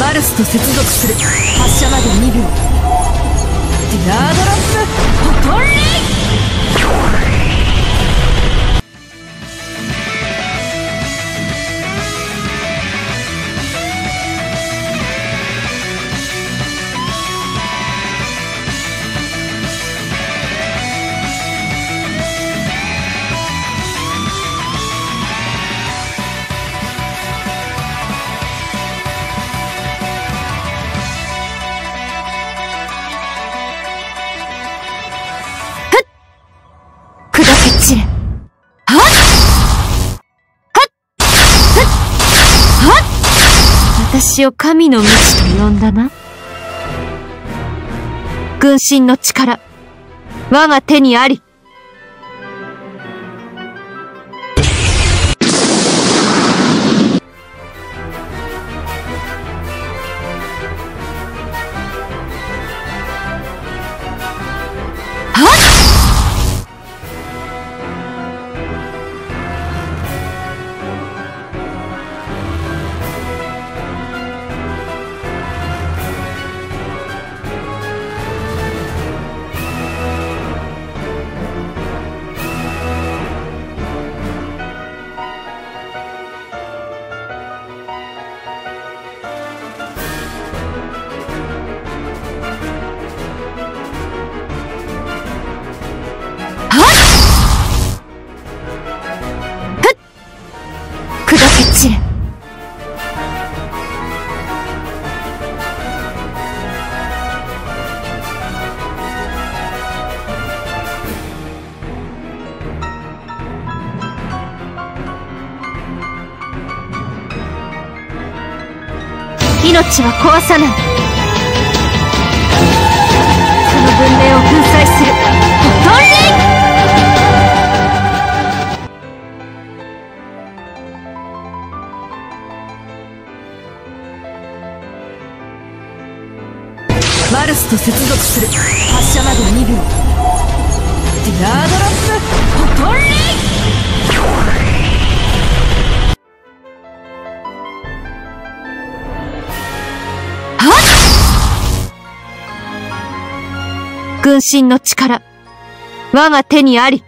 マルスと接続する。発射まで2秒。ティアドロップほとり。 私を神の道と呼んだな。軍神の力、我が手にあり。命は壊さない。その文明を粉砕する。ほとり。 マルスと接続する。発射まで2秒。ティアドロップほとり。 軍神の力、我が手にあり。